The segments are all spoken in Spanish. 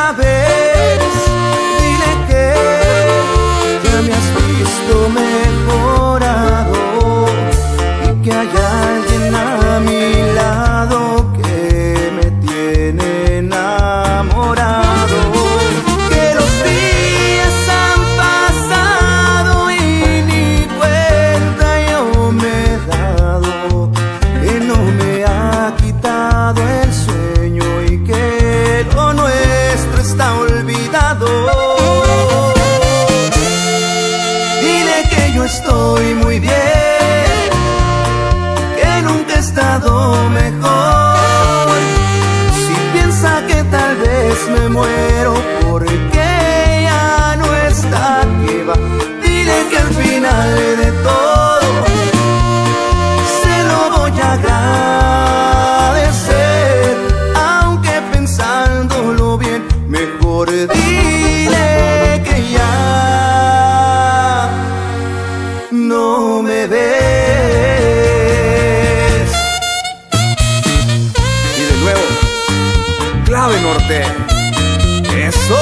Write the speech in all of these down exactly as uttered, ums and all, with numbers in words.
la ves, dile que ya me has visto mejorado y que hay alguien a mi lado que me tiene enamorado. Que los días han pasado y ni cuenta yo me he dado, que no me ha quitado el sueño y que lo nuestro está olvidado. Dile que yo estoy muy bien, que nunca he estado mejor. Si piensa que tal vez me muero porque ya no está, que va. Dile que al final de todo se lo voy a agradecer, aunque pensándolo bien, mejor dile que ya no me ves. Y de nuevo, clave norte. ¡Eso!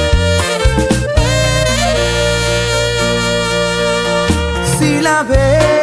Si la ves,